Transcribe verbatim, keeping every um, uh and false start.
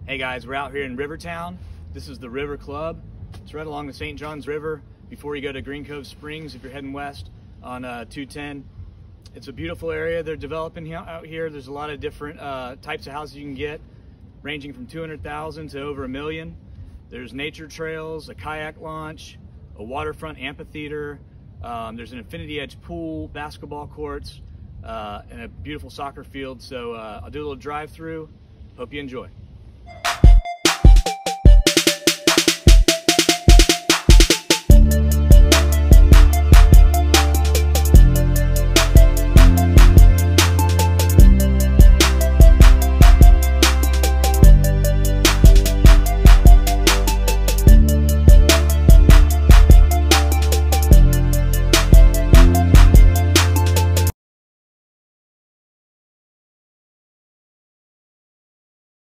Hey guys, we're out here in Rivertown. This is the River Club. It's right along the Saint Johns River before you go to Green Cove Springs if you're heading west on uh, two ten. It's a beautiful area they're developing out here. There's a lot of different uh, types of houses you can get, ranging from two hundred thousand to over a million. There's nature trails, a kayak launch, a waterfront amphitheater. Um, there's an infinity edge pool, basketball courts, uh, and a beautiful soccer field. So uh, I'll do a little drive through. Hope you enjoy.